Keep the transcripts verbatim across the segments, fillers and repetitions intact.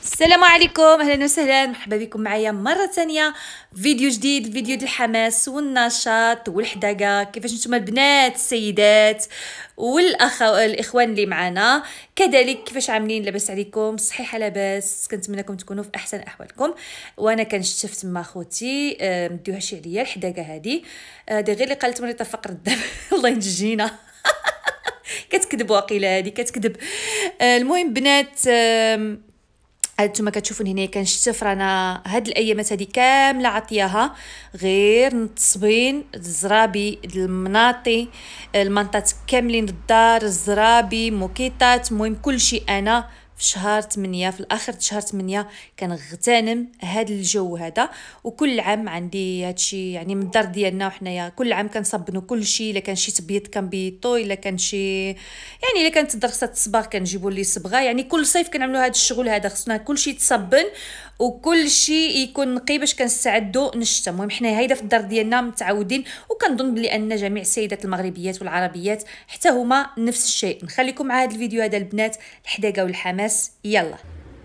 السلام عليكم، اهلا وسهلا، مرحبا بكم معايا مره ثانيه فيديو جديد. فيديو ديال الحماس والنشاط والحداقه، كيفاش نتوما البنات السيدات والاخو الاخوان اللي معنا كذلك كيفاش عاملين؟ لاباس عليكم؟ صحيحه لاباس؟ كنتمنىكم تكونوا في احسن احوالكم. وانا كنشتفت مع خوتي مديوها شي عليا الحداقه هذه هذه غير اللي قالت مريطه فقر الدم الله ينجينا. كتكذب واقيلا هذه كتكذب. المهم بنات، هانتوما كتشوفون هنا كنشتف رانا هاد الايامات هذه كامله عطياها غير نتصبين الزرابي المناطي المنطات كاملين الدار الزرابي موكيطات، المهم كلشي. انا في شهر ثمانية في الاخر شهر ثمانية كنغتنم هذا الجو هذا، وكل عام عندي هادشي يعني من الدار ديالنا وحنايا كل عام كنصبنوا كلشي. الا كان شي تبيض كنبيطو، الا كان شي يعني الا كانت درسه الصباغ كنجيبوا لي صبغه، يعني كل صيف كنعملوا هذا الشغل هذا. خصنا كلشي يتصبن وكلشي يكون نقي باش كنستعدوا نشتا. المهم حنا هيدا في الدار ديالنا متعودين، وكنظن بلي ان جميع السيدات المغربيات والعربيات حتى هما نفس الشيء. نخليكم مع هذا الفيديو هذا البنات، الحداقه والحماس، يلا.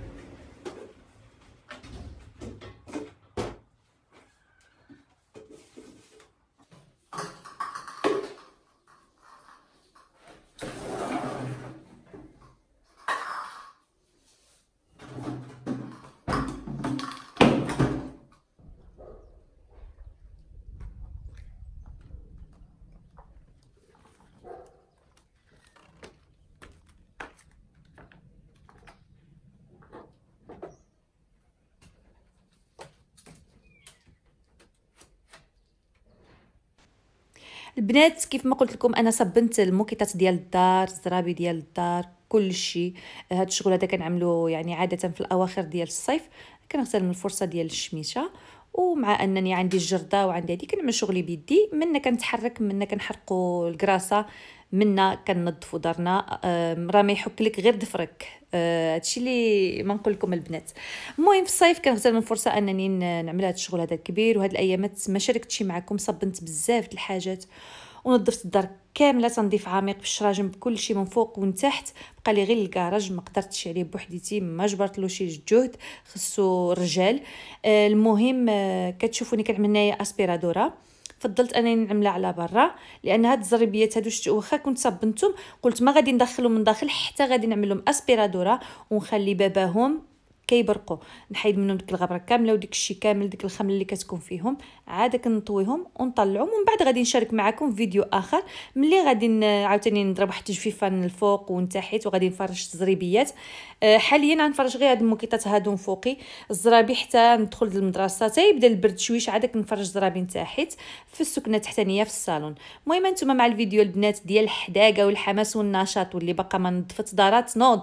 البنات كيف ما قلت لكم انا صبنت الموكيطات ديال الدار الزرابي ديال الدار كلشي. هذا الشغل هذا كنعملو يعني عاده في الاواخر ديال الصيف، كنغتنم الفرصه ديال الشميشه، ومع انني عندي الجرده وعندي هذه كنعمل شغلي بيدي. منا كنتحرك، منا كنحرقوا الكراسه، منا كننظفوا دارنا. راه ما يحك لك غير ضفرك. هادشي اللي ما نقول لكم البنات. المهم في الصيف كنغتنم الفرصه انني نعمل هذا الشغل هذا الكبير. وهاد الايامات ما شاركتش معكم، صبنت بزاف د الحاجات ونظفت الدار كامله تنظيف عميق بالشراجم بكل شيء من فوق ومن تحت. بقى لي غير الكراج ما قدرتش عليه بوحديتي، ما جبرتلوش الجهد، خصو رجال. آه المهم آه كتشوفوني كنعمل هنايا اسبيرادورا. فضلت انني نعملها على برا لان هاد الزريبيات هادو واخا كنت صبنتهم قلت ما غادي ندخلهم من داخل، حتى غادي نعمل لهم اسبيرادورا ونخلي باباهم كيبرقوا. نحيد منهم ديك الغبره كامله وديك الشيء كامل، ديك الخمل اللي كتكون فيهم عاد كنطويهم ونطلعهم. ومن بعد غادي نشارك معكم فيديو اخر ملي غادي عاوتاني نضرب واحد التجفيفه من الفوق ونتحت، وغادي نفرش الزريبيات. أه حاليا غنفرش غير هاد الموكيطات هادو فوقي الزرابي حتى ندخل للمدرسه تيبدا البرد شويش، عاد كنفرش زرابي تحت في السكنه التحتانيه في الصالون. المهم انتم مع الفيديو البنات ديال الحداقه والحماس والنشاط، واللي باقا ما نظفت دارات نوض.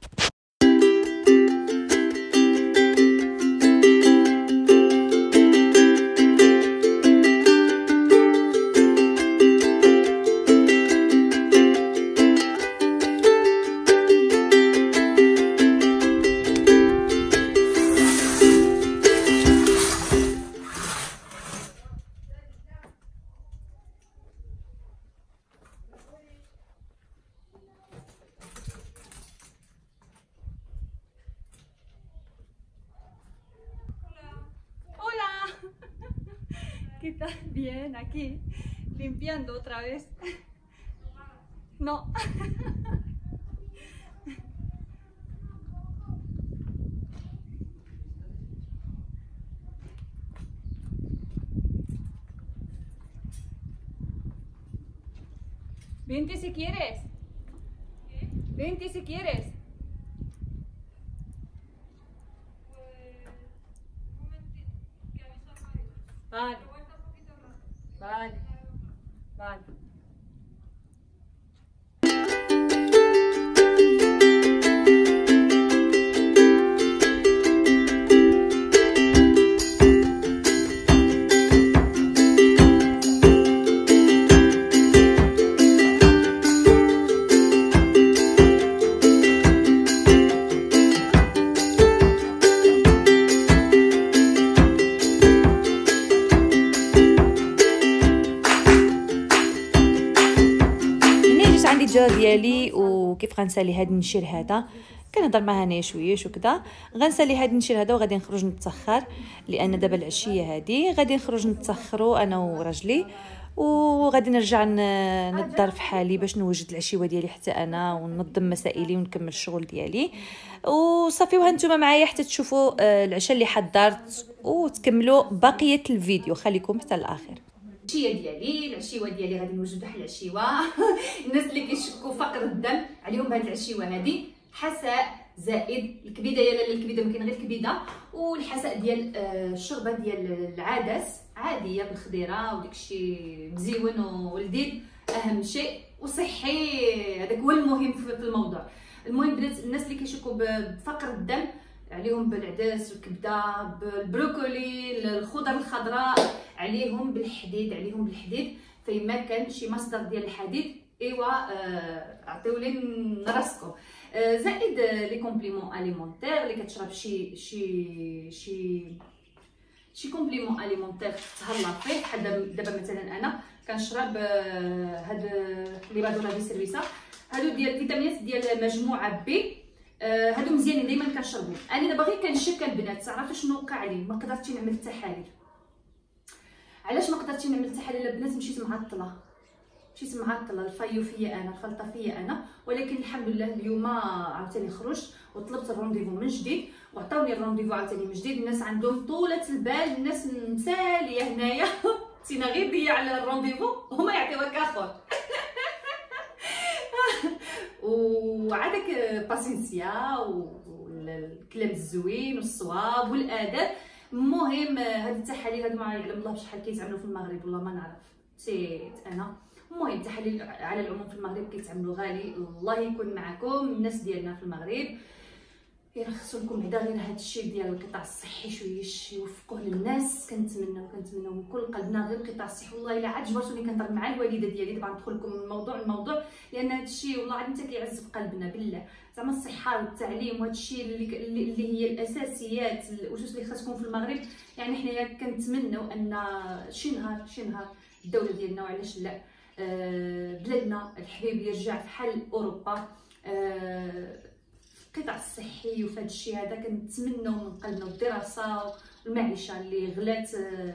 ¿Qué tal? Bien, aquí, limpiando otra vez. No. Vente si quieres. Vente si quieres. Vale. Vale. Vale. الجو ديالي وكيف غنسالي هاد النشير هذا كنهضر معها انايا شويش وكذا. غنسالي هادي نشيل هذا وغادي نخرج نتسخر، لان دابا العشيه هادي غادي نخرج نتسخروا انا وراجلي، وغادي نرجع نضر في حالي باش نوجد العشيوه ديالي حتى انا وننظم مسائلي ونكمل الشغل ديالي وصافي. وهانتوما معايا حتى تشوفوا العشاء اللي حضرت وتكملوا بقيه الفيديو. خليكم حتى الاخر. العشيه ديالي العشيوه ديالي غادي نوجد واحد العشيوه الناس اللي كيشكوا فقر الدم عليهم بهاد العشيوه هادي حساء زائد الكبيده ديال الكبيده ما كاين غير الكبيده، والحساء ديال الشوربه ديال العدس عاديه بالخضيره وداكشي مزيون ولذيذ اهم شيء وصحي. هذاك هو المهم في الموضوع. المهم بنات الناس اللي كيشكوا بفقر الدم عليهم بالعدس والكبده بالبروكولي الخضر الخضراء عليهم بالحديد عليهم بالحديد فيما كان شي مصدر ديال الحديد ايوا عطيو لي راسكم. زائد لي كومبليمون اليمونتير اللي كتشرب شي شي شي شي كومبليمون اليمونتير تهلا فيه. بحال دابا مثلا انا كنشرب هاد لي بادولا دي سيرفيسا هادو ديال الفيتامينات ديال مجموعه بي، هادو مزيانين دائما كنشربهم. انا دابا غير كنشك البنات عرفتوا شنو وقع لي؟ ما قدرتش نعمل التحاليل. علاش ما قدرتش نعمل التحاليل البنات؟ مشيت معطله مشيت معطله الفايو فيا انا الخلطه فيا انا، ولكن الحمد لله اليوم عاوتاني خرجت وطلبت الرونديفو من جديد وعطاوني الرونديفو عاوتاني من جديد. الناس عندهم طولة البال، الناس مساليه هنايا تينا غير ضيع على الرونديفو هما يعطيوك اخر وعندك باسينسيا والكلام الزوين والصواب والاداب. المهم هاد التحاليل هادو ما يعلم الله بشحال كيتعملوا في المغرب والله ما نعرف نسيت انا. المهم التحاليل على العموم في المغرب كيتعملوا غالي. الله يكون معكم الناس ديالنا في المغرب، يرخصوا لكم بعدا غير هذا الشيء ديال القطاع الصحي شويش يوفقوه للناس. كنتمناو كنتمناو من كل قلبنا غير القطاع الصحي. والله الا عاد جبرتوني كنهضر مع الوالده ديالي دابا ندخل لكم الموضوع الموضوع لان هذا الشيء والله عاد حتى كيعز في قلبنا بالله. زعما الصحه والتعليم وهذا الشيء اللي, اللي هي الاساسيات الاسس اللي خاصكم في المغرب. يعني حنايا كنتمناو ان شي نهار شي نهار الدوله ديالنا وعلاش لا آه بلادنا الحبيب يرجع في حال اوروبا آه القطاع الصحي وفي هذا الشيء هذا. كنتمنوا من قلبنا الدراسه والمعيشه اللي غلات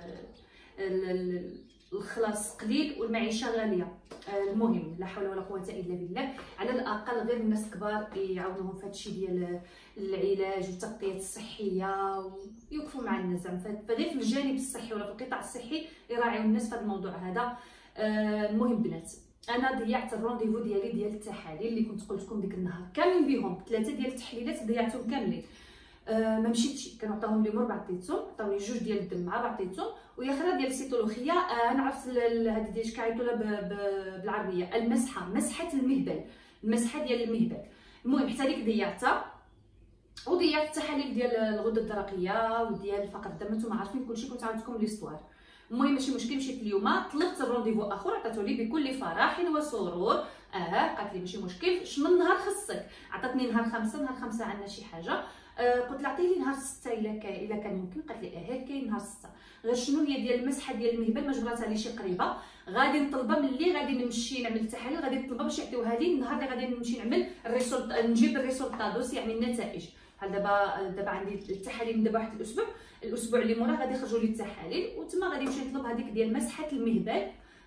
الخلاص قليل والمعيشه غاليه. المهم لا حول ولا قوه الا بالله، على الاقل غير الناس الكبار يعاونوهم في هذا الشيء ديال العلاج والتغطيه الصحيه ويوقفوا مع الناس زعما غير في الجانب الصحي ولا في القطاع الصحي يراعيو الناس في هذا الموضوع هذا. المهم بنات انا ضيعت الرونديفو ديالي ديال التحاليل اللي كنت قلت لكم ديك النهار كامل بهم ثلاثه ديال التحليلات ضيعتهم كاملين. أه ما مشيتش كنعطيهم لي مور بعطيتهم عطاوني جوج ديال الدم مع بعطيتهم وهي اخرى ديال السيتولوخيه. أه انا عرفت هذه ديال كيعيطوا لها بالعربيه المسحه مسحه المهبل المسحه ديال المهبل. المهم حتى ليك ضيعتها وضيعت التحاليل ديال الغده الدرقيه وديال فقر الدم. نتوما عارفين كلشي كنت عاودتكم ليستوار. المهم ماشي مشكل مشيت اليوم طلبت الرونديفو اخر عطاتو لي بكل فرح وسرور. اه قالت لي ماشي مشكل شنو النهار خصك؟ عطاتني نهار خمسة نهار خمسة عندنا شي حاجه. آه قلت لها عطيه لي نهار ستة الا كان الا كان ممكن. قالت لي اه كاين نهار ستة غير شنو هي ديال المسحه ديال المهبل ما جبراتها لي شي قريبه. غادي نطلبها ملي غادي نمشي نعمل التحاليل غادي نطلبها باش يعطيوها لي النهار اللي غادي نمشي نعمل الريسولت نجيب الريسولتادوس يعني النتائج. بحال دابا دابا عندي التحاليل من دابا واحد الاسبوع الاسبوع اللي موراه غادي يخرجوا لي التحاليل وتما غادي نمشي نطلب هذيك ديال مسحه المهبل.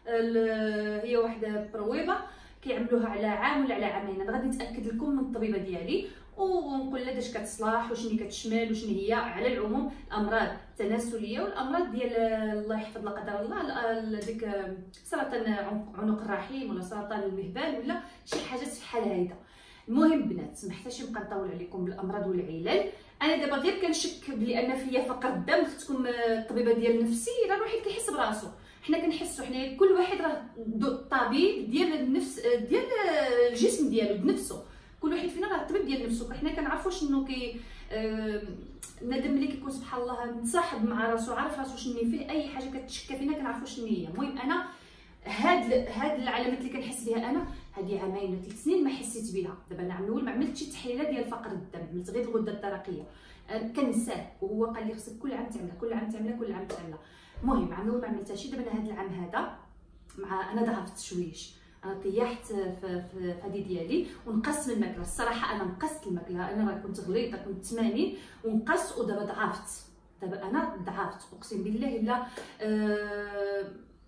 هي واحده برويبه كيعملوها على عام ولا على عامين. انا غادي نتاكد لكم من الطبيبه ديالي ونقول لها اش كتصلاح وشنو كتشمل وشنو هي. على العموم الامراض التناسليه والامراض ديال الله يحفظ لا قدر الله ديك سرطان عنق الرحم ولا سرطان المهبل ولا شي حاجات بحال هيدا. المهم بنات ما حتاش نبقى نطول عليكم بالامراض والعلل. انا دابا غير كنشك بلي ان فيا فقر الدم. خصكم الطبيبه ديال النفسي راه الواحد كيحس براسو. حنا كنحسوا حنا كل واحد راه الطبيب ديال النفس ديال الجسم ديالو بنفسه. كل واحد فينا راه الطبيب ديال نفسه. حنا كنعرفوا شنو كي آه بنادم ملي كيكون سبحان الله متصاحب مع راسو عارف راسو شنو فيه اي حاجه كتشكى فينا كنعرفوا شنو هي. المهم انا هاد هاد العلامات اللي كنحس بها انا هذه عامين ولا ثلاث سنين ما حسيت بها. دابا انا عام الاول ما عملتش شي تحليله ديال فقر الدم عملت غير الغده الدرقيه كنساه وهو قال لي خصك كل عام تعملها كل عام تعملها كل عام تعملها. المهم عام الاول ما عملتهاش. دابا انا هاد العام هذا مع انا ضعفت شويش انا طيحت في في هذه ديالي ونقصت من الماكله. الصراحه انا نقصت الماكله، انا راه كنت غليظه، كنت ثمانين ونقصت ودابا ضعفت. دابا انا ضعفت اقسم بالله الا آه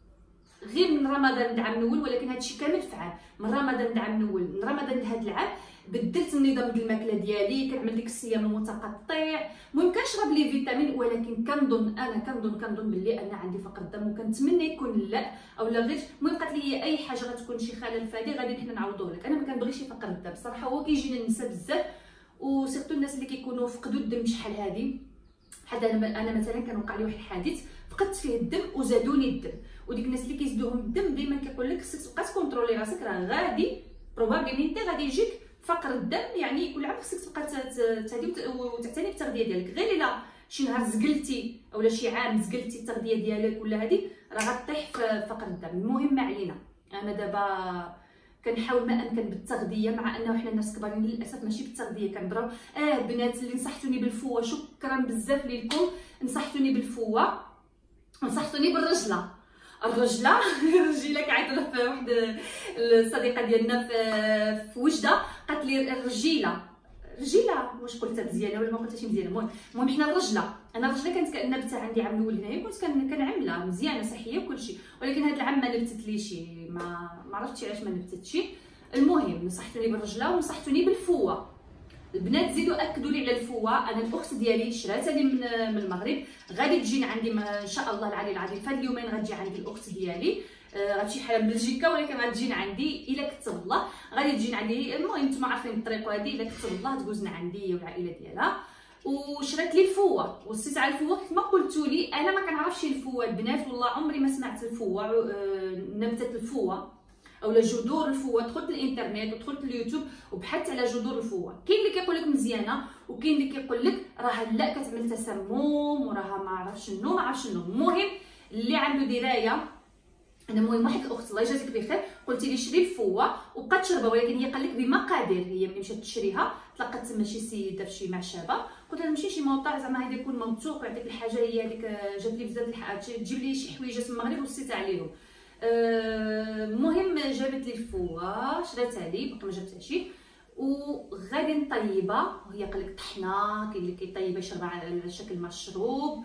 غير من رمضان العام الاول، ولكن هادشي كامل فعال من رمضان العام الاول. من رمضان لهاد العام بدلت النظام ديال الماكله ديالي، كنعمل ديك الصيام المتقطع، المهم كنشرب لي فيتامين، ولكن كنظن انا كنظن كنظن باللي انا عندي فقر الدم، وكنتمنى يكون لا او لا غير. المهم قالت لي اي حاجه غتكون شي خلل فادي غادي حنا نعوضوه لك. انا ما كنبغيش فقر الدم صراحه، هو كيجينا النساء بزاف، وسيرتو الناس اللي كيكونوا فقدوا الدم شحال هادي. حتى انا انا مثلا كان وقع لي واحد الحادث فقدت فيه الدم وزادوني الدم، وديك الناس اللي كيزيدوهم الدم ديما كيقول لك خصك تبقى تكونترولي راسك، راه غادي بروبابيلمنتي غادي يجيك فقر الدم، يعني كل عام خصك تبقى تهدي وتعتني بالتغذيه ديالك. غير الا شي نهار زقلتي اولا شي عام زقلتي التغذيه ديالك ولا هادي راه غطيح في فقر الدم. المهم ما علينا، انا دابا كنحاول ما امكن بالتغذيه، مع انه حنا الناس كبارين للاسف ماشي بالتغذيه كنضرب. اه بنات اللي نصحتوني بالفوه، شكرا بزاف ليكم، نصحتوني بالفوه ونصحتوني بالرجله. الرجله الرجيله كعيطوا في واحد الصديقه ديالنا في في وجده، قالت لي الرجيله رجيله، واش قلتها مزيانه ولا ما قلتهاش مزيانه؟ المهم المهم حنا الرجله، انا الرجله كانت كنبتها عندي عام الاول هنايا، كنت كنعملها مزيانه صحيه وكلشي، ولكن هذا العام ما نبتتليش، ما ما عرفتش علاش ما نبتتش. المهم نصحتوني بالرجله ونصحتوني بالفوه. البنات زيدوا اكدوا لي على الفوه. انا الاخت ديالي شراتها لي من من المغرب، غادي تجينا عندي ان شاء الله العلي العظيم في هاد اليومين، غتجي عندي الاخت ديالي، غتمشي حاله من بلجيكا ولكن غتجينا عندي الا كتب الله، غادي تجينا عندي. المهم نتوما عارفين الطريق هادي، الا كتب الله تجوزنا عندي والعائله ديالها. وشرات لي الفوه وصيت على الفوه كما قلتوا لي. انا ما كنعرفش الفوه البنات، والله عمري ما سمعت الفوه، نبته الفوه اولا جذور الفوه. دخلت الانترنت ودخلت اليوتيوب وبحثت على جذور الفوه، كاين اللي كيقول لك مزيانه وكاين اللي كيقول لك راه لا كتعمل تسمم وراها ما عرفش شنو ما عرفش شنو. المهم اللي عنده درايه، انا المهم واحد الاخت الله يجازيك بخير قلت لي شري الفوه وبقات تشربها، ولكن هي قال لك بمقادير. هي ملي مشات تشريها تلقات تما شي سيده في شي معشبه، قلت لها نمشي شي موطع زعما هذا يكون موثوق ويعطيك الحاجه هي هذيك. جات لي بزاف الحاجات، تجيب لي شي حويجات من المغرب وصيت عليهم. المهم جابت لي الفوه شراتها لي، باقي ما جابتهاش، وغادي نطيبها. وهي قال لك طحنه، كاين اللي كيطيبها يشربها على شكل مشروب،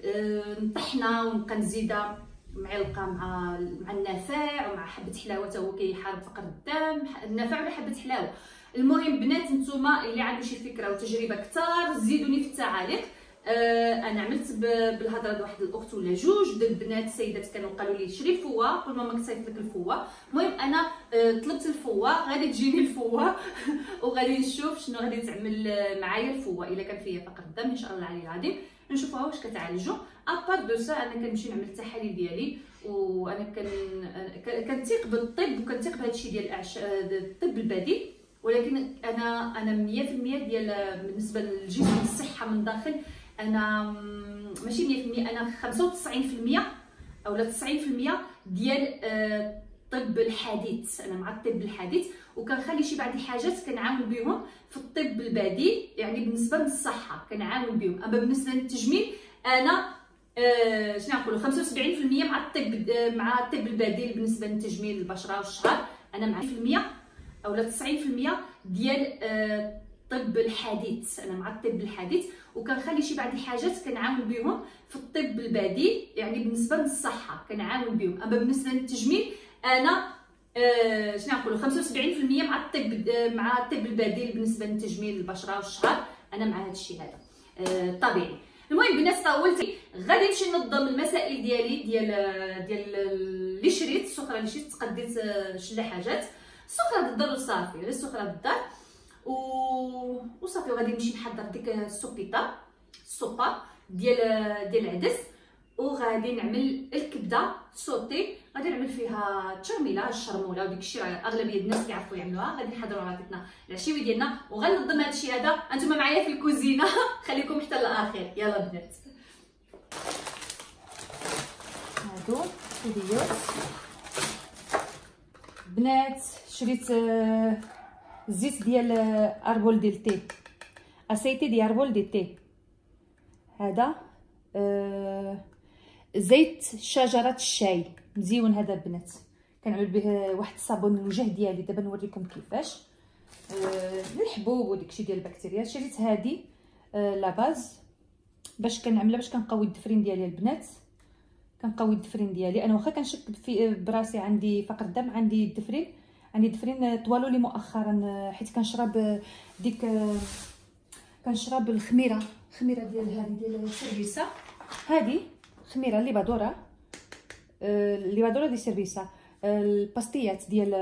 نطحنها ونبقى نزيدها معلقه مع مع النافع ومع حبه حلاوه، حتى هو كيحارب فقر الدم، النافع ولا حبه حلاوه. المهم بنات نتوما اللي عنده شي فكره وتجربه كثار زيدوني في التعاليق. آه انا عملت بالهضره واحد الاخت ولا جوج د البنات السيدات كانوا قالوا لي شري الفوه، قول ماما كتصيفط لك الفوه. المهم انا آه طلبت الفوه، غادي تجيني الفوه وغادي نشوف شنو غادي تعمل معايا الفوه. الا كان فيا فقر الدم ان شاء الله العلي العظيم نشوفوها واش كتعالجو. ابار دو سا انا كنمشي نعمل التحاليل ديالي، وانا كن كنثيق بالطب وكنثيق بهذا الشيء ديال الطب البديل، ولكن انا انا مية في المية ديال بالنسبه للجسم الصحه من داخل انا ماشي مية في المية، انا خمسة وتسعين في المية اولا تسعين في المية ديال الطب الحديث. انا مع الطب الحديث وكنخلي شي بعض الحاجات كنعاون بهم في الطب البديل، يعني بالنسبه للصحه كنعاون بهم. اما بالنسبه للتجميل انا آه شنو نقولوا خمسة وسبعين في المية مع الطب آه مع الطب البديل بالنسبه لتجميل البشره والشعر. انا مع في المية اولا تسعين في المية ديال آه الطب الحديث. انا مع الطب الحديث وكنخلي شي بعض الحاجات كنعاون بهم في الطب البديل، يعني بالنسبه للصحه كنعاون بهم. اما بالنسبه للتجميل انا آه شنو نقولوا خمسة وسبعين في المية مع الطب آه مع الطب البديل بالنسبه لتجميل البشره والشعر. انا مع هذا الشيء هذا آه طبيعي. المهم الناس طولت، غادي نمشي ننظم المسائل ديالي ديال ديال اللي شريت السكره اللي شريت. تقديت شله حاجات، السكره للدار وصافي، غير السكره للدار و... وصافي. وغادي نمشي نحضر ديك السوبيطه السوبه ديال ديال العدس، وغادي نعمل الكبده سوتي، غادي نعمل فيها التشرميله الشرموله وديك الشيء اغلبيه الناس كيعرفوا يعملوها. غادي نحضروا راتنا العشيوي ديالنا وغننظم هذا الشيء هذا. انتم معايا في الكوزينه خليكم حتى الاخير. يلا بنات، هادو فيديوهات بنات. شريت الزيت ديال اربول ديال تي، اسيتي ديال اربول ديال تي. هذا أه زيت شجره الشاي مزيون هذا البنات، كنعمل به واحد الصابون للوجه ديالي، دابا نوريكم كيفاش. آه للحبوب وداكشي ديال البكتيريا. شريت هذه آه لا باز باش كنعملها باش كنقوي الدفرين ديالي البنات، كنقوي الدفرين ديالي. انا واخا كنشك في براسي عندي فقر الدم، عندي الدفرين عندي الدفرين طوالوا لي مؤخرا حيت كنشرب ديك كنشرب الخميره الخميره ديال هذه ديال السيرفيسا، هذه خميره اللي بادوره اللي بادوره ديال السيرفيسا، الباستيات ديال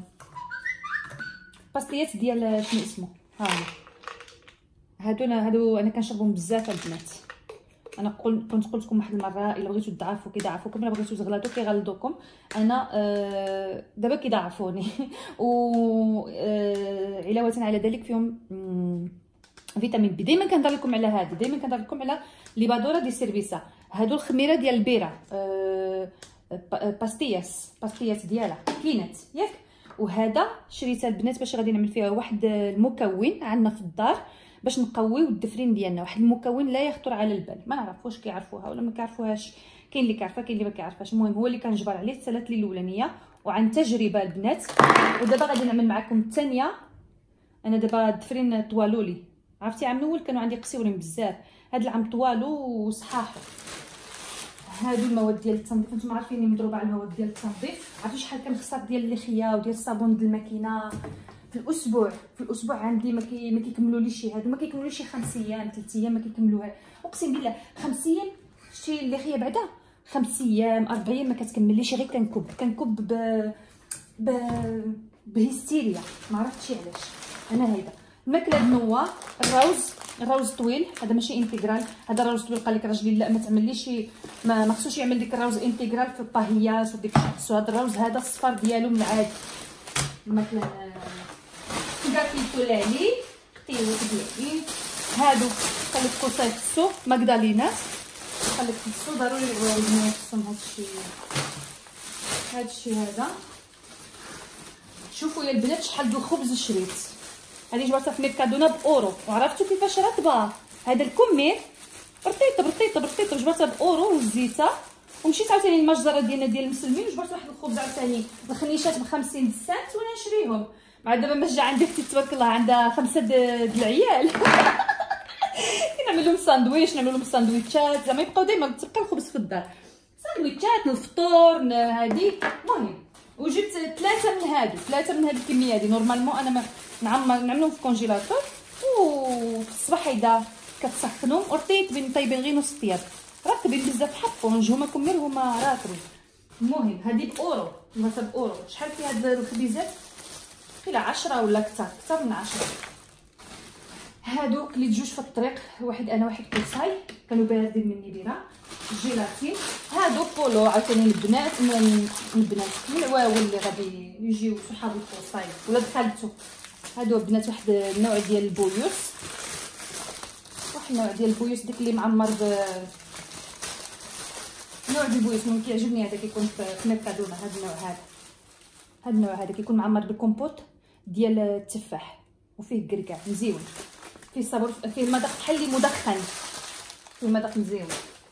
الباستيات ديال شنو اسمه ها هادو هادو انا كنشربهم بزاف البنات. انا قل... كنت قلت لكم واحد المره الا بغيتو تضعفوا كيضعفوكم، الا بغيتو تغلطوا كيغلطوكم. انا آه دابا كيضعفوني و آه علاوه على ذلك فيهم فيتامين بي. دائما كنهضر لكم على هذه، دائما كنهضر لكم على لي بادوره دي سيرفيسا. هادو الخميره ديال البيره آه باستياس باستيات ديالها كاينات ياك. وهذا شريتها البنات باش غادي نعمل فيها واحد المكون عندنا في الدار باش نقويو الدفرين ديالنا، واحد المكون لا يخطر على البال. ما نعرف واش كيعرفوها ولا ما كيعرفوهاش، كاين اللي كيعرفها كاين اللي ما كيعرفهاش. المهم هو اللي كنجبر عليه الثلاث لي الاولانيه وعن تجربه البنات. ودابا غادي نعمل معكم الثانيه. انا دابا الدفرين طوالوا لي، عرفتي عام الاول كانوا عندي قصيورين بزاف، هاد العام طوالوا وصحاحوا. هادو المواد ديال التنظيف، نتوما عارفيني مضروبه على المواد ديال التنظيف. عرفتي شحال كنخسر ديال الليخيه وديال الصابون ديال الماكينه في الاسبوع؟ في الاسبوع عندي ما كي ما كيكملوليش هادو، ما كيكملوليش خمس ايام ثلاث ايام ما كيكملوها. اقسم بالله خمس ايام شتي الليخيه بعدا خمس ايام اربع ايام ما كتكمليش، غير كنكب كنكب ب ب بهستيريا ما عرفتش علاش. انا هيدا الماكله النوا الروز الروز طويل، هذا ماشي انتغرال، هذا الروز طويل. قال لك راجلي لا ما تعمليش ما خصوش يعمل ديك الروز انتغرال في الطاهيات وديك الشيء. هذا الروز هذا الصفار ديالو من العادي. الماكله كافيتو لالي اختيوات ديالي هادو قال لك كوصاي في السوق ماكدالينات، قال لك في السوق ضروري البنات خصهم هادشي هادشي هذا. شوفوا يا البنات شحال د الخبز شريت. هذه جبرتها في ميركادونا باورو، وعرفتوا كيفاش رطبه. هذا الكمير رطيط رطيط رطيط جبرتها باورو وزيتها. ومشيت عاوتاني المجزره ديالنا ديال المسلمين وجبرت واحد الخبز عاوتاني الخنيشات ب خمسين سنت وانا نشريهم. مع دابا ما جا عندي اختي تبارك الله عندها خمسه د العيال نعمل لهم ساندويش نعمل لهم ساندويتشات زعما يبقاو ديما تبقى الخبز في الدار، ساندويتشات الفطور هذه. المهم وجبت ثلاثه من هادو ثلاثه من هاد الكميه هادي. نورمالمون انا نعمر نعملهم في الكونجيلاتور وفي الصباح هيدا كتسخنهم ورطيت بين طيبين غير نص طياب رطبين بزاف حفونج هما كمير هما راترو. المهم هذه باورو مثلا باورو. شحال في هاد الخبيزات؟ قيله عشرة ولا كثر كثر من عشرة. هادو كليت جوج في الطريق، واحد انا واحد كوصاي كانوا باردين مني بيرا جيلاتين. هادو بولو عاوتاني البنات من البنات من العواول اللي غادي يجيو صحاب الكوصاي ولا خالته. هادو البنات واحد النوع ديال البويوس، واحد النوع ديال البويوس ديك اللي معمر ب نوع ديال البويوس ممكن كيعجبني هذا كيكون في ميركادونا. هذا النوع هذا هذا النوع هذا كيكون معمر بالكومبوت ديال التفاح وفيه كركاع مزيون، فيه صابون فيه المذاق بحال اللي مدخن، فيه المذاق مزيون.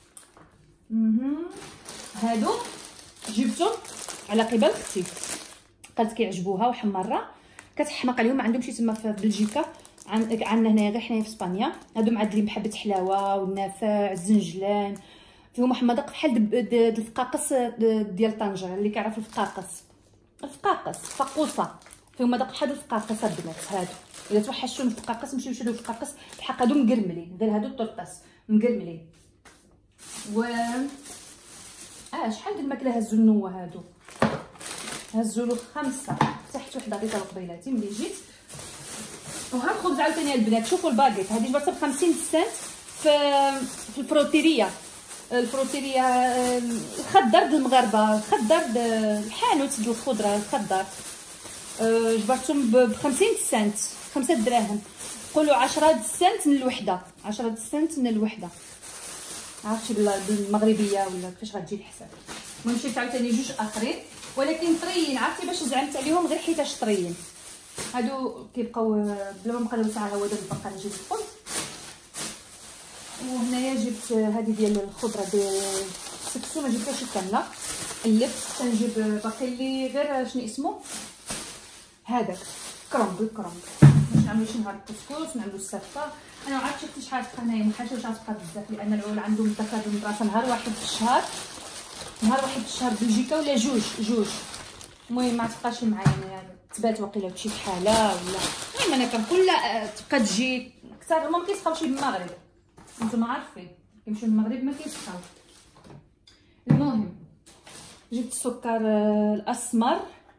هادو جبتهم على قبل اختي قالت كيعجبوها وحمرها كتحماق عليهم. ما عندهمش تما في بلجيكا، عندنا هنايا غير حنايا في اسبانيا. هادو معدلين بحبه حلاوه والنافع الزنجلان، فيهم واحد المذاق بحال الفقاقص ديال طنجة. اللي كيعرف الفقاقص الفقاقص فقوصه فيهم مذاق بحال الفقاقص البنات. هادو الا توحشتوا الفقاقص مشيو شريو الفقاقص الحق هادو مقرملين، غير هادو طرطاس مقرملين. و اه شحال ديال الماكله هزوا النوه هادو هزوا له خمسه تحت وحده عطيتها قبيلاتي ملي جيت. وها الخبز عاوتاني البنات شوفوا الباكيت هذه جبرتها ب خمسين سنت في في الفروتيريا الفروتيريا الخضر د المغاربه، الخضر د الحانوت د الخضره الخضر. جبرتهم ب خمسين سنت خمسة دراهم، قولوا عشرة سنت من الوحده عشرة سنت من الوحده. عرفتي بالمغربيه ولا كيفاش غتجي الحساب. المهم شريت عاوتاني جوج اخرين ولكن طريين. عرفتي باش زعمت عليهم غير حيتاش طريين. هادو كيبقاو بلا ما نبقى نوسع هو دابا باقا نجيب الخبز. وهنايا جبت هذه ديال الخضره ديال السكسو، ما جبتهاش كامله، قلبت كنجيب باقي لي غير شنو اسمه هذاك كرومب الكرومب باش نعملو شي نهار الكسكس، نعملو السفه. انا ما عرفتش شفتي شحال تبقى هنايا، ما حاجه واش غتبقى بزاف، لان العول عندهم الذكر المدرسه نهار واحد في الشهر، نهار واحد في الشهر بلجيكا ولا جوج جوج. المهم ما تبقاش معايا يعني تبات واقيلا بشي حاله ولا. المهم انا كنقول لا تبقى تجي كثر، ما كيسخاوش بالمغرب، نتوما عارفين كيمشيو للمغرب ما كيسخاو. المهم جبت السكر الاسمر،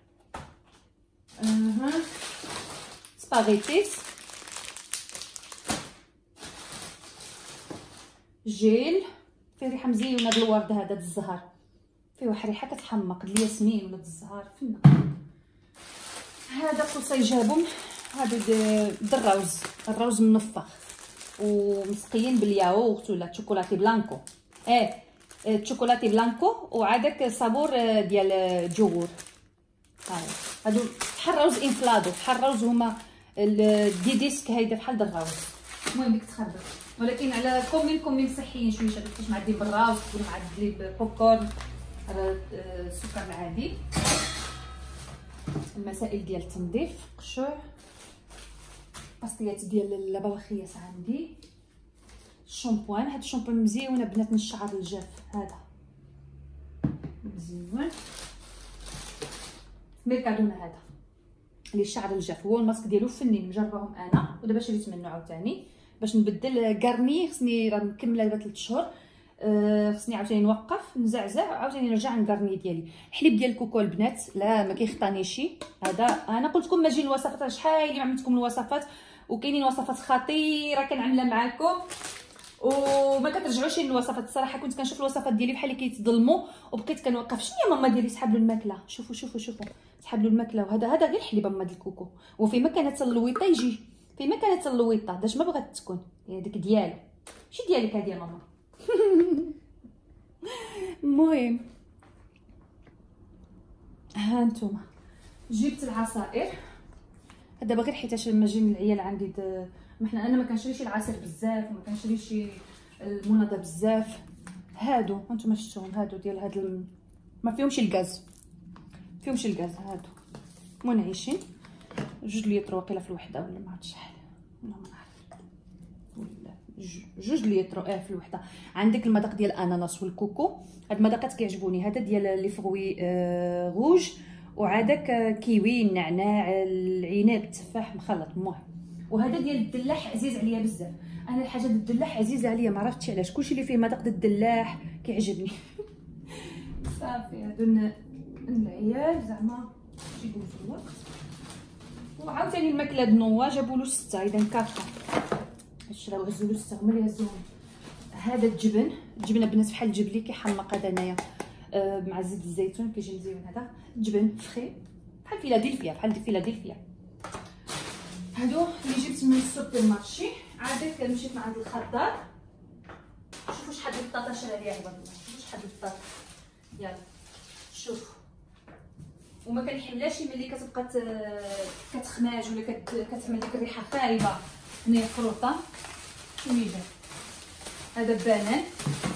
اها سباغيتيس، جيل فيه ريحه مزيونه د الورد، هذا د الزهر فيه واحد الريحه كتحمق د الياسمين ولا د الزهر فينا. هذا قصي جابهم، هذا د الروز، الروز منفخ ومسقيين بالياغورت ولا الشوكولاتي بلانكو، اه الشوكولاتي بلانكو، وعادك صابور ديال جوغور. هاي هادو بحال الروز انفلادو، بحال الروز هما الديديسك، هيدا بحال الروز. المهم ديك تخربق، ولكن على كومين كومين صحيين شويه، باش معدين بالراوز تكون معدلين بالبوب كورن على السكر العادي. المسائل ديال التنظيف، قشور، باستيات ديال البلخيات عندي، الشامبوان، هاد الشامبوان مزيون البنات من الشعر الجاف، هذا مزيون ميركادونا، هذا اللي الشعر الجاف، هو الماسك ديالو فنين، مجربهم انا ودابا شريت منه عاوتاني باش نبدل كارني. خصني راه مكمله دابا ثلاث شهور، أه خصني عاوتاني نوقف نزعزع عاوتاني نرجع نكارني ديالي. حليب ديال الكوكو البنات لا ما كيخطانيش، هذا انا قلت لكم ما جي الوصفات، شحال اللي عملت لكم الوصفات وكاينين وصفات خطيره كنعملها معاكم وما كترجعوش للوصفات. الصراحه كنت كنشوف الوصفات ديالي بحال اللي كيتظلموا وبقيت كنوقف. شنو يا ماما ديالي سحب له الماكله، شوفوا شوفوا شوفوا سحب له الماكله، وهذا هذا غير حليب ماما ديال الكوكو. وفيما كانت اللويطه يجي، فيما كانت اللويطه داش ما بغات تكون هذيك ديالو. شي ديالك هذه يا ماما؟ المهم ها نتوما جبت العصائر دابا غير حيتاش لما جي العيال عندي د... ما حنا انا ما كنشريش العصير بزاف وما كنشريش المناضه بزاف. هادو هانتوما شفتوهم، هادو ديال هاد الم... ما فيهمش الغاز، فيهمش الغاز، هادو منعشين جوج لتر واقيلا في الوحده ولا ما عرفتش شحال، والله ما نعرف، ولا جوج لتر اه في الوحده. عندك المذاق ديال الاناناس والكوكو، هاد المذاقات كيعجبوني، هذا ديال لي فروي آه روج، وعادك كيوي، النعناع، العناب، التفاح مخلط. المهم وهذا ديال الدلاح عزيز عليا بزاف، انا الحاجه ديال الدلاح عزيزه عليا ما عرفتش علاش، كلشي اللي فيه مذاق ديال الدلاح كيعجبني. صافي هادو العيال زعما شي يدوزوا الوقت. وعاوتاني الماكله د نوا جابوا له سته، اذا كافه شراو هزوا له سته هما اللي هزوهم. هذا الجبن، الجبن البنات بحال الجبلي كيحمق، هذا انايا آه مع زيت الزيتون كيجي مزيون. هذا جبن فخي بحال فيلادلفيا، بحال فيلادلفيا. هادو اللي جبت من السوبر مارشي. عادك مشيت مع عند الخضار، شوفوا شحال ديال البطاطا شرا ليا عباد الله، شوفوا شحال ديال البطاطا، يلا شوف. وما كنحلاش ملي كتبقى كتخماج ولا كتعمل ديك الريحه خايبه. هنايا فروطه شويه، هذا بانان.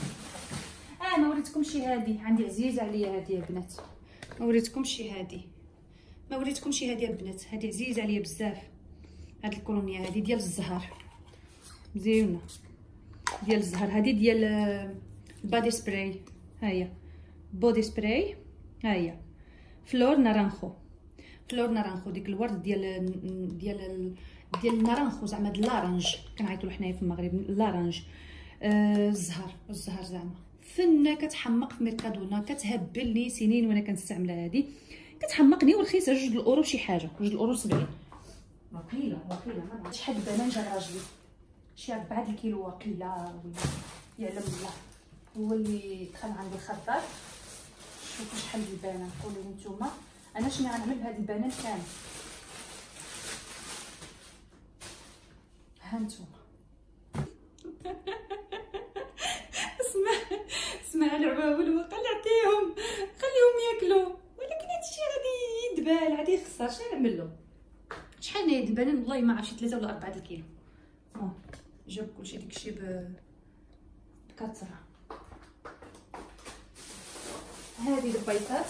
اه ما وريتكمش هادي، عندي عزيزه عليا هادي يا بنات، ما وريتكمش هادي، ما وريتكمش هادي يا بنات، هادي عزيزه عليا بزاف. هاد الكولونيا هادي ديال الزهر مزيونه، ديال الزهر. هادي ديال البادي سبراي، ها هي بودي سبراي، ها هي فلور نارانخو، فلور نارانخو، ديك الورد ديال ديال ديال النارانخو، زعما د اللارنج كنعيطوا له حنايا في المغرب اللارنج. آه الزهر، الزهر زعما فنه كتحمق في ميركادونا، كتهبلني سنين وانا كنستعملها. هذه كتحمقني ورخيصه، جوج الاورو شي حاجه، جوج الاورو سبعين واقيلا، واقيلا ما عرفتش شحال البنان جا راجلي، شي أربعة الكيلو واقيلا، يعلم الله. هو اللي دخل عند الخضار. شوفوا شحال ديال البنان، قولوا لي نتوما انا شنو غنعمل بهاد البنان كامل. ها نتوما اسمع اسمع العواول وقلعتيهم، خليهم ياكلوا، ولكن هادشي غادي يدبال، غادي يخسر. شنو نعمل له؟ شحال هاد البنان والله ما عرفتش ثلاثة ولا أربعة الكيلو. اه جاب كلشي داكشي ب كثره. هذه البيضات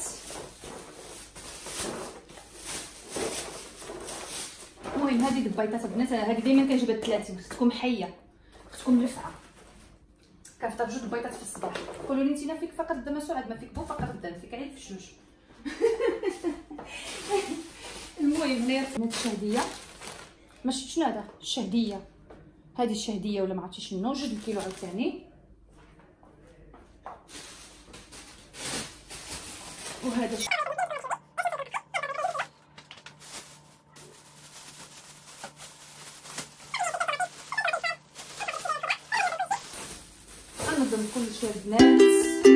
المهم هذه البيضات البنات هذه دائما كنجيبها ثلاثين، خصكم حيه، خصكم ملفعه. كنفطر جوج البيضات في الصباح. قولوا لي انتينا فيك فقط الدم سعاد، ما فيك بو فقط الدم، فيك عيل في الشوش. المهم هنايا هاد الشهديه، ماشي شنو هذا الشهديه، هذه الشهديه ولا ما عرفتي شنو، جوج الكيلو عاوتاني. وهذا ش... غنظم كل شيء البنات.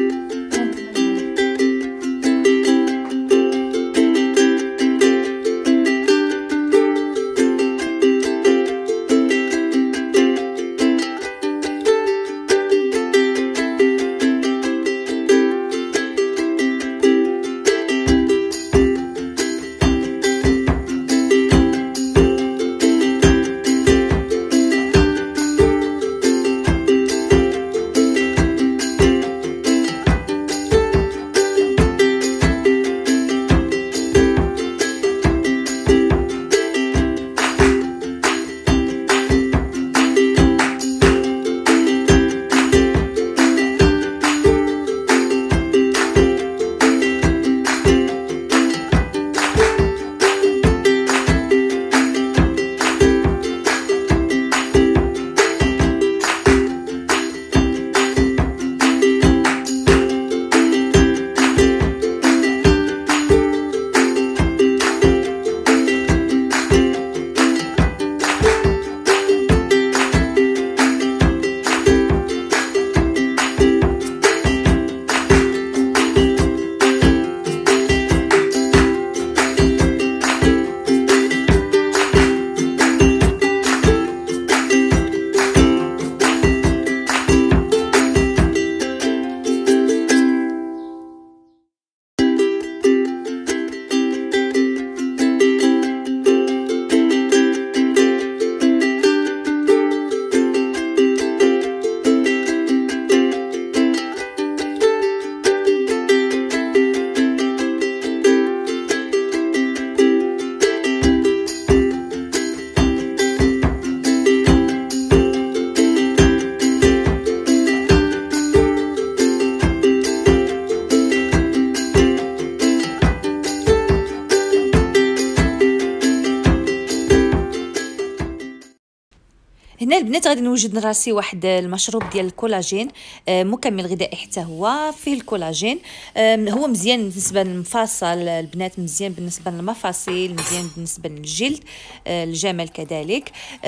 هنا البنات غادي نوجد راسي واحد المشروب ديال الكولاجين، مكمل غذائي حتى هو فيه الكولاجين. هو مزيان بالنسبه للمفاصل البنات، مزيان بالنسبه للمفاصل، مزيان بالنسبه للجلد، الجمال كذلك.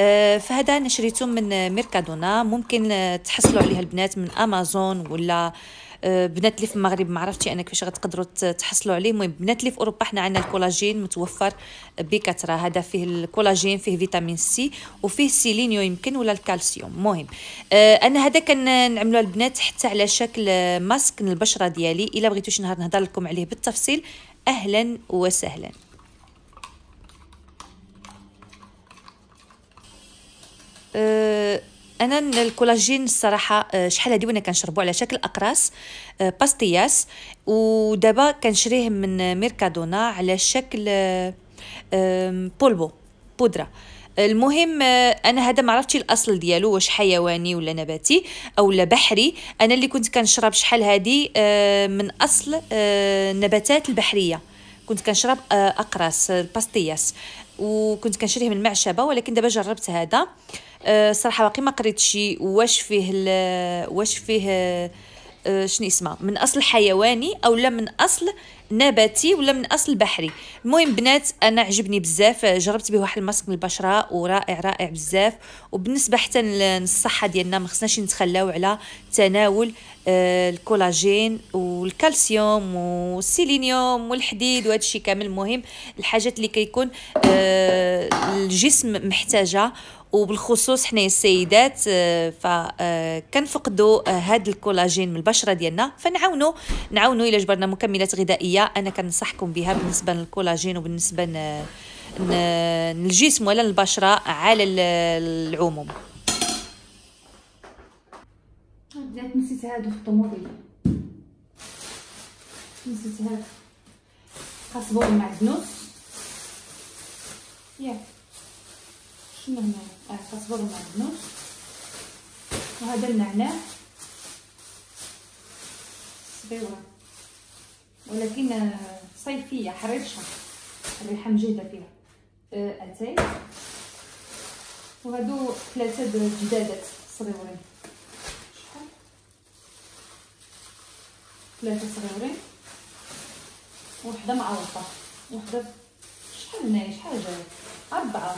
فهذا انا شريته من ميركادونا، ممكن تحصلوا عليها البنات من امازون ولا بنات اللي في المغرب ما عرفتش انا كيفاش غتقدروا تحصلوا عليه. المهم بنات اللي في اوروبا حنا عندنا الكولاجين متوفر بكثره. هذا فيه الكولاجين، فيه فيتامين سي، وفيه السيلينيو يمكن ولا الكالسيوم. المهم آه انا هذا كنعملوه البنات حتى على شكل ماسك للبشره ديالي. الا بغيتوا شي نهار نهضر لكم عليه بالتفصيل اهلا وسهلا. أه انا الكولاجين الصراحه شحال هادي وانا كنشربو على شكل اقراص باستياس، ودابا كنشريه من ميركادونا على شكل بولبو بودره. المهم انا هذا ما عرفتش الاصل ديالو واش حيواني ولا نباتي او لا بحري. انا اللي كنت كنشرب شحال هادي من اصل النباتات البحريه، كنت كنشرب اقراص الباستياس وكنت كنشريه من المعشبه. ولكن دابا جربت هذا أه صراحه باقي ما قريتش واش فيه واش فيه أه شنو اسمه من اصل حيواني او لا من اصل نباتي ولا من اصل بحري. المهم بنات انا عجبني بزاف، جربت به واحد الماسك من البشره ورائع رائع بزاف. وبالنسبه حتى للصحه ديالنا ما خصناش نتخلاو على تناول أه الكولاجين والكالسيوم والسيلينيوم والحديد وهذا الشيء كامل. المهم الحاجات اللي كيكون أه الجسم محتاجها، وبالخصوص حنا السيدات فكنفقدوا هذا الكولاجين من البشره ديالنا، فنعاونوا نعاونوا الى جبرنا مكملات غذائيه انا كنصحكم بها بالنسبه للكولاجين وبالنسبه للجسم ولا للبشره على العموم. بدات نسيت هادو في الطوموبيل، نسيت هاد قصبور المعدنوس ياك شنو هنا اه قصبور المعدنوس، وهذا النعناع صغيره ولكن صيفيه حريشه، الريحه مجهده فيها. آه اتاي، وهادو ثلاثه جدادات صغيورين، شحال ثلاثه صغيورين، وحده معوطه، وحده شحال هنايا شحال جايه اربعه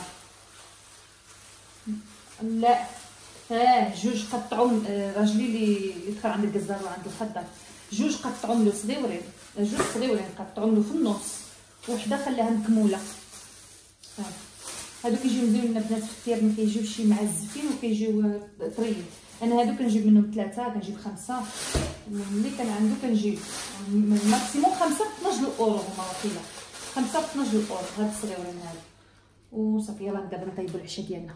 لا اه جوج قطعوا راجلي اللي اللي دخل عند الجزار وعنده خدام، جوج قطعوا له صغيورين، جوج صغيورين قطعوا له في النص، وحده خلاها مكموله. ها هادو كيجيو مزيون البنات في اختيار، ما كيجيوش معزفين وكيجيو طريين. انا هادو كنجيب منهم ثلاثه، كنجيب خمسه، اللي كان عنده كنجيب ماكسيموم خمسه ب اثناش اورو هما وقيله، خمسه ب اثناش اورو هاد الصغيورين هادو. وصافي يلاه دابا نطيبوا العشاء ديالنا.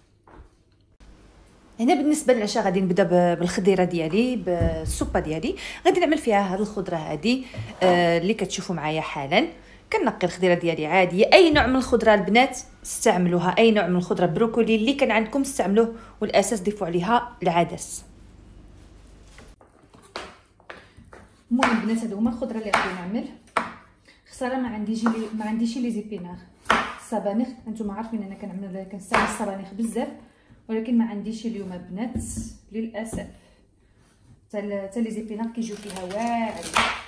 هنا بالنسبه للعشاء غادي نبدا بالخضيره ديالي، بالسوبه ديالي. غادي نعمل فيها هاد الخضره هادي آه اللي كتشوفوا معايا حالا. كنقي الخضيره ديالي عاديه، اي نوع من الخضره البنات استعملوها، اي نوع من الخضره، بروكولي اللي كان عندكم استعملوه، والاساس ضيفوا عليها العدس. المهم البنات هادو هما الخضره اللي غادي نعمل. خساره ما عنديش ما عنديش لي زيبينار السبانخ، انتم عارفين انا كنعمل كنستعمل السبانخ بزاف، ولكن ما عنديش اليوم البنات للاسف. حتى حتى لي زيبينار كيجيو فيها واعرين.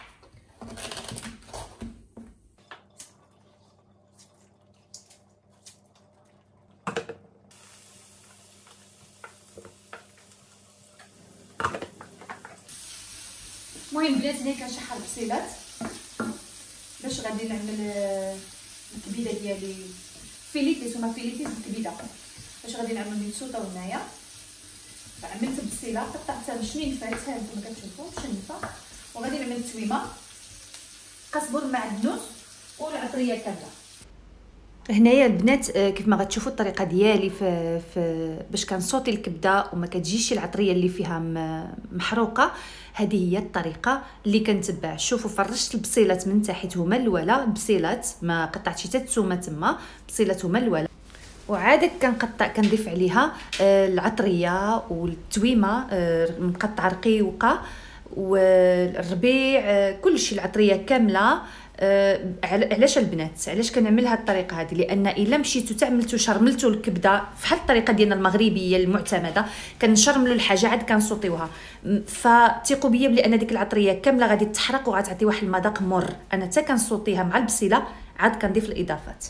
المهم البنات هنا كنشحر البصيلات باش غادي نعمل الكبيده ديالي فيليتيس، هما فيليتيس بالكبيده باش غادي نعمل المنسوطه والنايه. عملت البصيله قطعتها بشنينفات، ها انتم كتشوفوا بشنينفه، وغادي نعمل التويمه، قصبور المعدنوس والعطريه كامله. هنايا البنات كيف ما غتشوفوا الطريقه ديالي في, في باش كنصوتي الكبده وما كتجيش العطريه اللي فيها محروقه، هذه هي الطريقه اللي كنتبع. شوفوا فرشت البصيلات من تحت هما الاولى، البصيلات ما قطعتش حتى الثومه تما، بصيلات هما الاولى، وعاد كنقطع كنضيف عليها العطريه والتويمه مقطعه رقيقه والربيع، كلشي العطريه كامله. علاش البنات علاش كنعمل هاد الطريقه هذه؟ لان الا مشيتو تعملتو شرملتو الكبده فحال الطريقه ديالنا المغربيه المعتمده، كنشرملوا الحاجه عاد كنصوطيوها، فثقوا بيا بلي ان ديك العطريه كامله غادي تحرق وغتعطي واحد المذاق مر. انا حتى كنصوطيها مع البصيله عاد كنضيف الاضافات.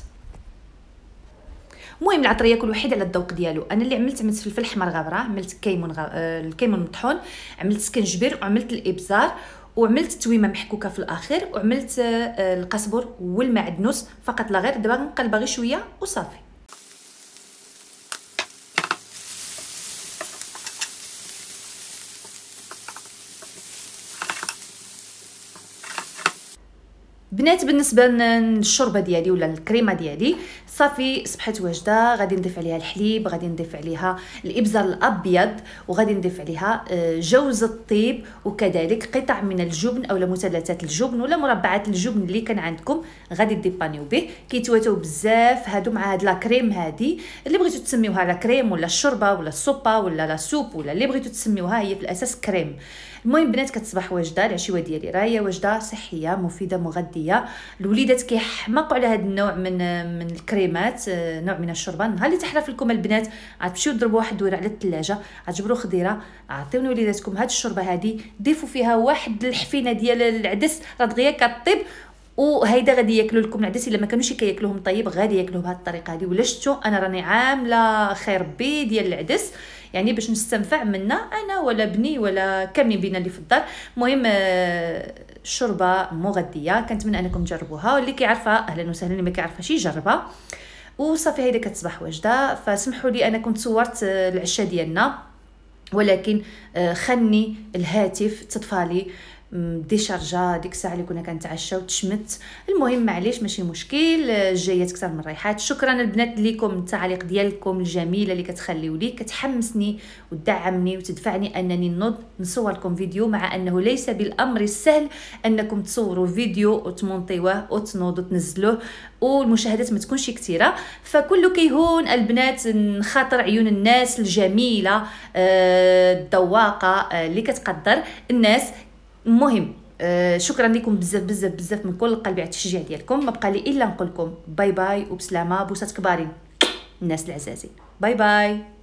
المهم العطريه كل واحد على الذوق ديالو. انا اللي عملت عملت فلفل احمر غابره، عملت كيمون غ... الكيمون مطحون، عملت سكنجبير، وعملت الابزار، وعملت تويمه محكوكه في الاخير، وعملت القزبر والمعدنوس فقط لا غير. دابا نقلبها غير شويه وصافي. بنات بالنسبه للشوربه ديالي ولا الكريمه ديالي صافي صبحت واجده. غادي نضيف عليها الحليب، غادي نضيف عليها الابزار الابيض، وغادي نضيف عليها جوز الطيب، وكذلك قطع من الجبن اولا مثلثات الجبن ولا مربعات الجبن اللي كان عندكم غادي ديبانيو به. كيتواتاو بزاف هادو مع هاد لا كريم هادي اللي بغيتو تسميوها لا كريم ولا الشوربه ولا السوبه ولا لا سوب ولا اللي بغيتو تسميوها، هي في الاساس كريم. المهم بنات كتصبح واجده، العشيوه ديالي راهي واجده صحيه مفيده مغذيه. الوليدات كيحماقوا على هذا النوع من من الكريمات، نوع من الشوربه. نهار اللي تحرف لكم البنات غتمشيو تضربوا واحد الدويره على الثلاجه، غتجبروا خضيره، عطيوني وليداتكم هاد الشوربه هادي، ضيفوا فيها واحد الحفينه ديال العدس راه دغيا كطيب، وهيدا غادي ياكلوا لكم العدس. الا ما كانوش كياكلوهم طيب غادي ياكلوه بهذه الطريقه هذه. ولا شفتوا انا راني عامله خير بي ديال العدس يعني باش نستنفع منه انا ولا بني ولا كاملين بينا اللي في الدار. المهم الشوربه مغذيه، كنتمنى انكم تجربوها، واللي كيعرفها اهلا وسهلا، اللي ما كيعرفهاش يجربها. وصافي هيدا كتصبح واجده. فسمحوا لي انا كنت صورت العشاء ديالنا، ولكن خني الهاتف تطفالي ديشارجا ديك الساعه اللي كنا كنتعشاو تشمت. المهم معليش ماشي مشكل، جايات اكثر من ريحات. شكرا البنات ليكم التعاليق ديالكم الجميله اللي كتخليو لي، كتحمسني وتدعمني وتدفعني انني نوض نصور لكم فيديو، مع انه ليس بالامر السهل انكم تصوروا فيديو وتمونطيوه وتنوضوا تنزلوه والمشاهدات ما تكونش كثيره. فكله كيهون البنات نخاطر عيون الناس الجميله الذواقه اللي كتقدر الناس. المهم آه شكرا لكم بزاف بزاف بزاف من كل القلب على التشجيع ديالكم. ما بقى لي الا نقول لكم باي باي وبسلامه، بوسات كبارين الناس العزازين. باي باي.